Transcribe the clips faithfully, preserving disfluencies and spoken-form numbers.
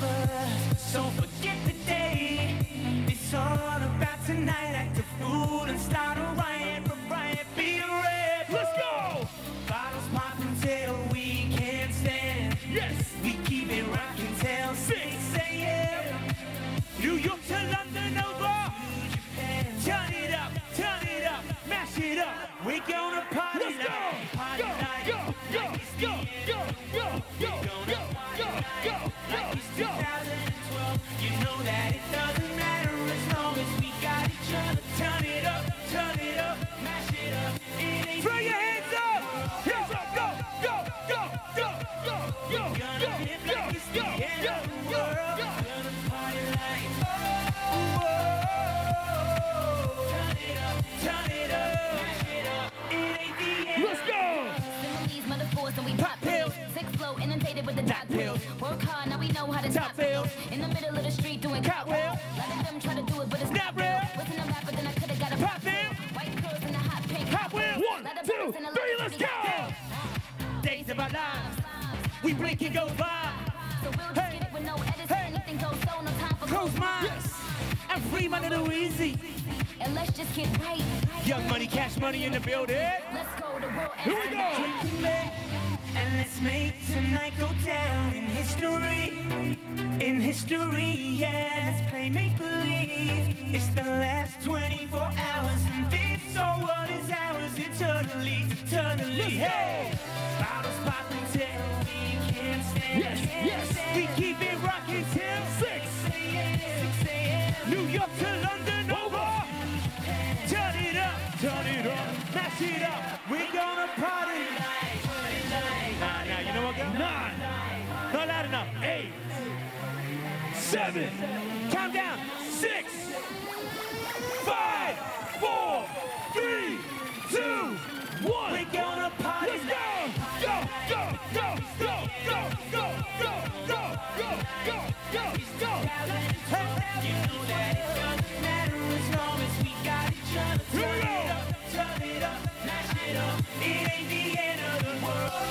lovers, so forget the day. It's all about tonight. Act a fool and start a riot, but riot be red. Let's go! Bottles pop until we can't stand. Yes! We keep it rocking till six a m New York to London over. Turn it up, turn it up, mash it up. We gonna party. Let's go! like, party Go, like, go, go, like it's go, the go, end. go, We go, gonna go, party go, like- go, like it's go, go. twenty twelve. You know that it doesn't matter as long as we got each other. Turn it up, turn it up, mash it up. It ain't Throw your hands up! Hands up! Go! Go! Go! Go! Go! Go! gonna Go! live Go! like it's the Go! end Go! of the Go! world. Go! Gonna party like, whoa. Turn it up, turn it up, mash it up. It ain't the end. Let's go! Similes, metaphors, and we Pop pop pills. pills. Six flow, inundated with the top pills. pills. Work hard, now we know how to Top top pills. pills. In the middle of the street doing Cartwheel. cartwheels. A lot of them try to do it, but it's Not not real. real. Wasn't a rapper, then I could've got a Pop pop pill. pill. White curls and a hot pink. Hot wheel. One, Let the two, brothers and a three, lot of let's go! pretty Days of our lives, we blink and go by. So we'll just Hey. get it with no edits. Hey. Anything goes, so no time for Close minds. Yes! I'm free, my little easy. And let's just get right. Young money, cash money in the building. Let's go to world. Here we go! Drinking late, and let's make tonight go down in history. In history, yeah, let's play make believe. It's the last twenty-four hours, and this all what is ours eternally, eternally. Hey, bottles popping till we can't stand. Yes, can't yes. stand. We keep it rocking till Six! six a m New York to London over. Turn it up, turn it up, mash it up. We're gonna party. Nah, nah, you know what, girl? Nine! Not loud enough. Eight! Seven! Count down. Six! Five! Four! Three! Two! One! We're gonna party. Let's go! Go! Go! Go! Go! Go! Go! Go! Go! Go! Go! Go! Go! You know that it doesn't matter as long as we got each other. Here we Turn go. it up, turn it up, mash it up. It ain't the end of the world.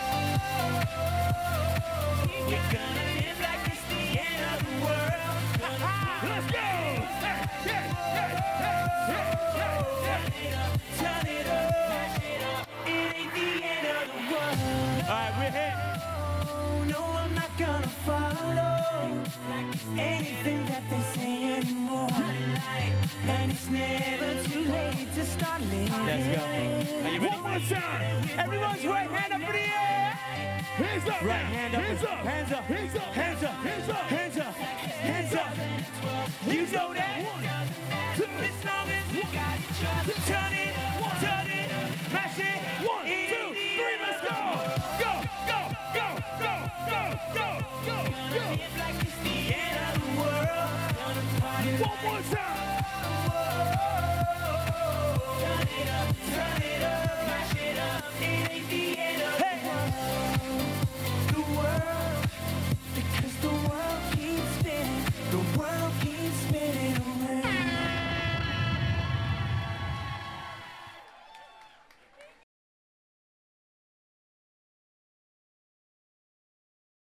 We're gonna live like it's the end of the world. Let's go! Hey! Hey! Hey! Hey! Hey! Hey! Turn it up, mash it up. It ain't the end of the world. All right, we're here. No, I'm not gonna follow anything that they say anymore. And it's never too late to start living. Let's go. Are you One more time! Everyone's right hand up in the air. Hands up! Right now. hand up. Hands up! Hands up. Hands up! Hands up. Hands up! Hands up. Hands up. You know that. As long as we got each other. Turn it, turn it, mash it. One, It two, ain't the three, end let's of go! the Go! Go! Go! Go! Go! Go! Go! Go! Live like it's the end of the world. Gonna party One more time! Turn it up, turn it up, mash it up. It ain't the